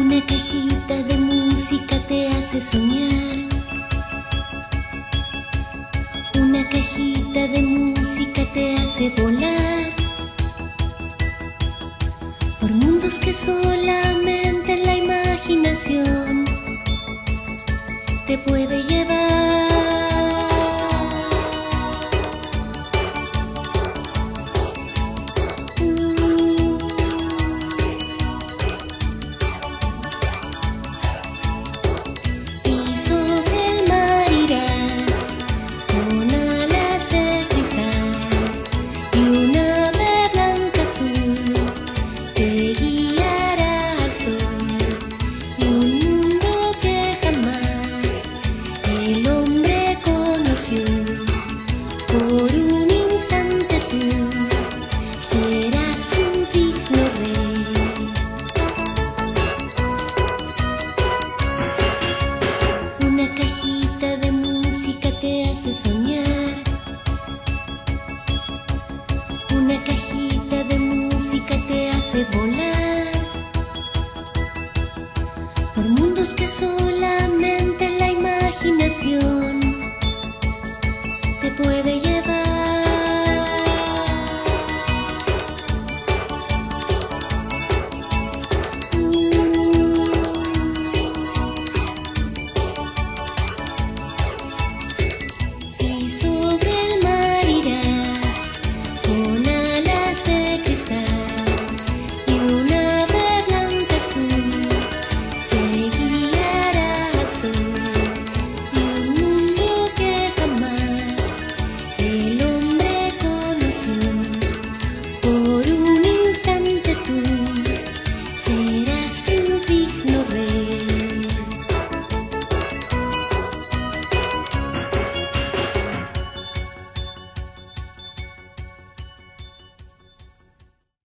Una cajita de música te hace soñar. Una cajita de música te hace volar por mundos que solamente la imaginación te puede llevar.